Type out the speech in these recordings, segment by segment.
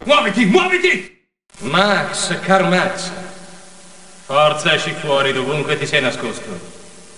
Muoviti, muoviti! Max, caro Max. Forza, esci fuori dovunque ti sei nascosto.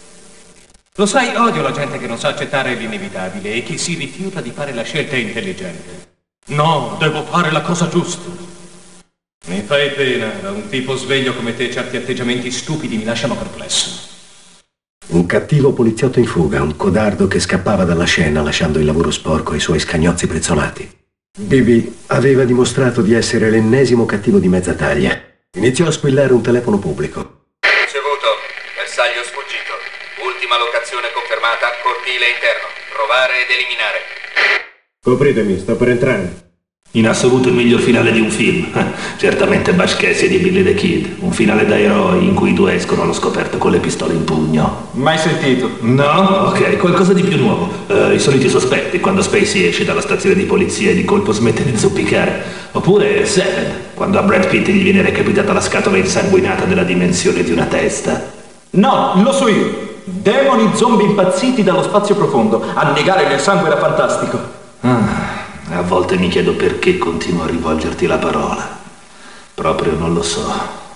Lo sai, odio la gente che non sa accettare l'inevitabile e che si rifiuta di fare la scelta intelligente. No, devo fare la cosa giusta. Mi fai pena, da un tipo sveglio come te certi atteggiamenti stupidi mi lasciano perplesso. Un cattivo poliziotto in fuga, un codardo che scappava dalla scena lasciando il lavoro sporco ai suoi scagnozzi prezzolati. Bibi aveva dimostrato di essere l'ennesimo cattivo di mezza taglia. Iniziò a squillare un telefono pubblico. Ricevuto. Bersaglio sfuggito. Ultima locazione confermata. Cortile interno. Provare ed eliminare. Copritemi, sto per entrare. In assoluto il miglior finale di un film. Certamente Bashkesi di Billy the Kid. Un finale da eroi in cui i due escono allo scoperto con le pistole in pugno. Mai sentito. No? Ok, qualcosa di più nuovo. I soliti sospetti quando Spacey esce dalla stazione di polizia e di colpo smette di zoppicare. Oppure Seven, quando a Brad Pitt gli viene recapitata la scatola insanguinata della dimensione di una testa. No, lo so io. Demoni zombie impazziti dallo spazio profondo. Annegare nel sangue era fantastico. A volte mi chiedo perché continuo a rivolgerti la parola. Proprio non lo so.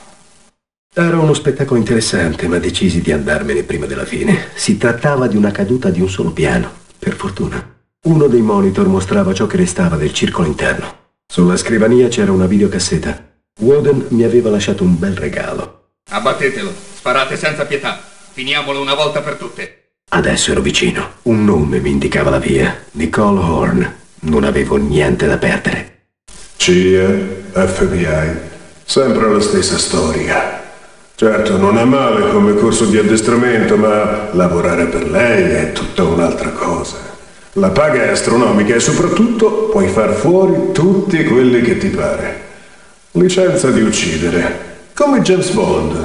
Era uno spettacolo interessante, ma decisi di andarmene prima della fine. Si trattava di una caduta di un solo piano, per fortuna. Uno dei monitor mostrava ciò che restava del circolo interno. Sulla scrivania c'era una videocassetta. Woden mi aveva lasciato un bel regalo. Abbattetelo. Sparate senza pietà. Finiamolo una volta per tutte. Adesso ero vicino. Un nome mi indicava la via. Nicole Horn. Non avevo niente da perdere. CIA, FBI, sempre la stessa storia. Certo, non è male come corso di addestramento, ma lavorare per lei è tutta un'altra cosa. La paga è astronomica e soprattutto puoi far fuori tutti quelli che ti pare. Licenza di uccidere, come James Bond.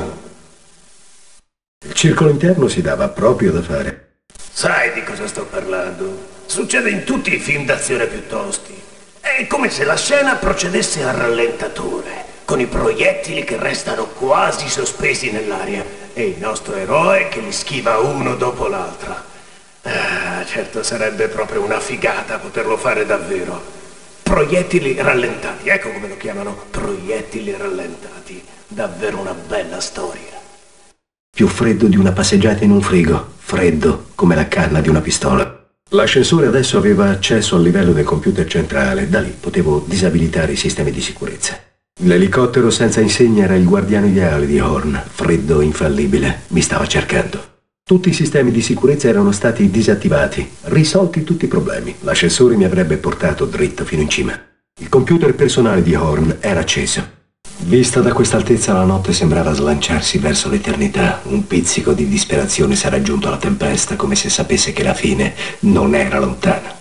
Il circolo interno si dava proprio da fare. Sai di cosa sto parlando? Succede in tutti i film d'azione più tosti. È come se la scena procedesse a rallentatore, con i proiettili che restano quasi sospesi nell'aria e il nostro eroe che li schiva uno dopo l'altro. Certo, sarebbe proprio una figata poterlo fare davvero. Proiettili rallentati, ecco come lo chiamano, proiettili rallentati. Davvero una bella storia. Più freddo di una passeggiata in un frigo, freddo come la canna di una pistola. L'ascensore adesso aveva accesso al livello del computer centrale, da lì potevo disabilitare i sistemi di sicurezza. L'elicottero senza insegna era il guardiano ideale di Horn, freddo, infallibile, mi stava cercando. Tutti i sistemi di sicurezza erano stati disattivati, risolti tutti i problemi. L'ascensore mi avrebbe portato dritto fino in cima. Il computer personale di Horn era acceso. Vista da quest'altezza la notte sembrava slanciarsi verso l'eternità. Un pizzico di disperazione s'era aggiunto alla tempesta, come se sapesse che la fine non era lontana.